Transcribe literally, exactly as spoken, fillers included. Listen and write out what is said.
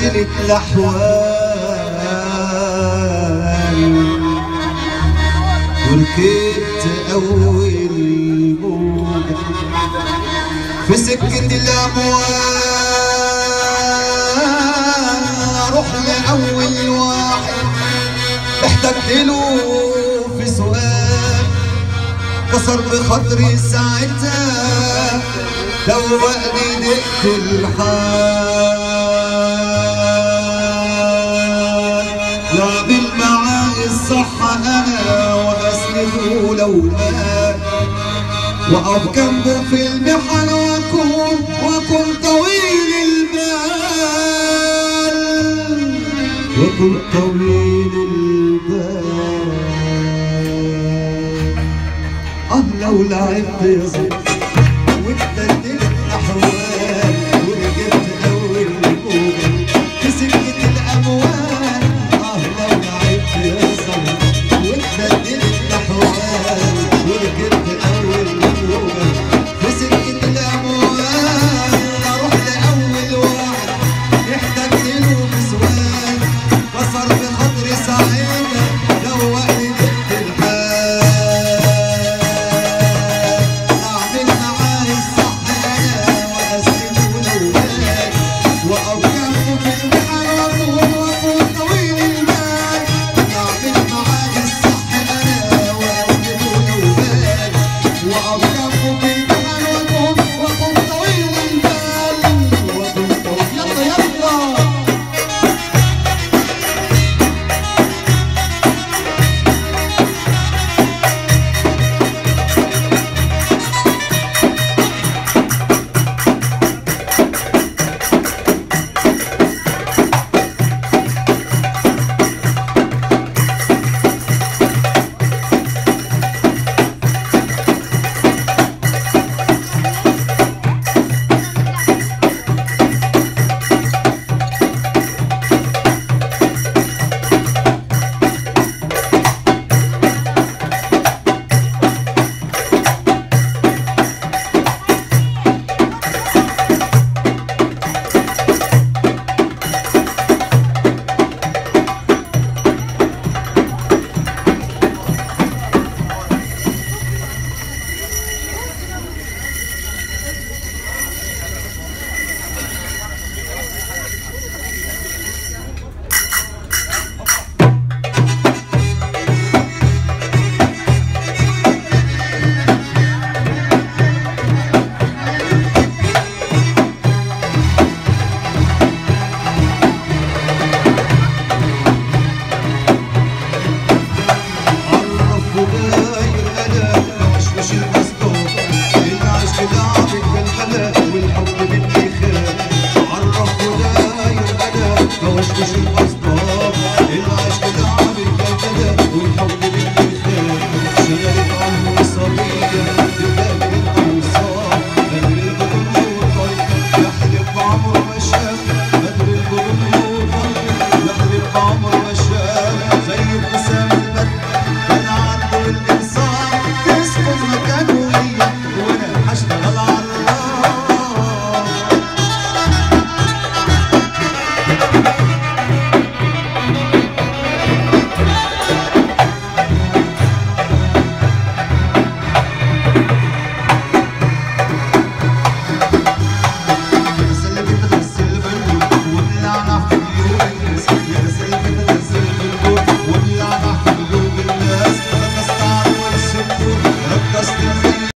بدلت الأحوال وركبت أول موجة في سكة الأموال، أروح لأول واحد احتجت له في سؤال كسر بخاطري ساعتها دوقني دقت الحال. لعبل معاه الصح أنا وأسنده لو مات وأقف جنبه في المحن وأكون وأكون طويل البال وأكون طويل البال. آه لو لعبت يا زلمة واتبدلت الأحوال وركبت أول موجة في سكة الأموال. آه لو لعبت يا زلمة واتبدلت الأحوال وركبت أول موجة في سكة الأموال، أروح لأول واحد احتجت له بسؤال كسر بخاطري ساعتها دوقني دقت الحال. أعمل معاه الصح أنا وأسلمه لو مات وأقف جنبه في المحن وأكون وأكون طويل البال. أعمل معاه الصح أنا وأسلمه لو مات وأقف جنبه في المحن وأكون وأكون طويل البال وأكون طويل. يلا يلا يا